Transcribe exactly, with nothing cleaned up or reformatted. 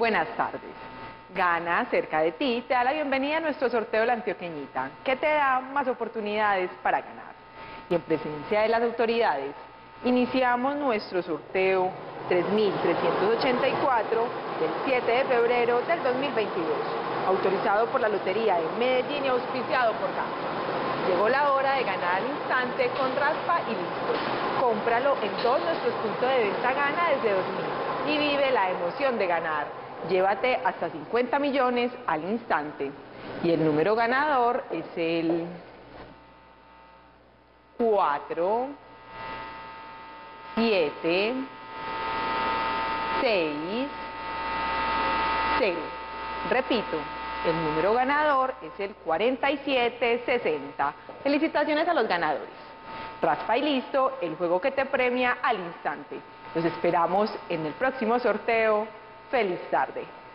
Buenas tardes. Gana cerca de ti te da la bienvenida a nuestro sorteo de la Antioqueñita, que te da más oportunidades para ganar. Y en presencia de las autoridades, iniciamos nuestro sorteo tres mil trescientos ochenta y cuatro del siete de febrero del dos mil veintidós, autorizado por la Lotería de Medellín y auspiciado por Gana. Llegó la hora de ganar al instante con raspa y listo. Cómpralo en todos nuestros puntos de venta Gana desde dos mil y vive la emoción de ganar. Llévate hasta cincuenta millones al instante. Y el número ganador es el cuatro, siete, seis, cero. Repito, el número ganador es el cuarenta y siete sesenta. Felicitaciones a los ganadores. Raspa y listo, el juego que te premia al instante. Los esperamos en el próximo sorteo. ¡Feliz tarde!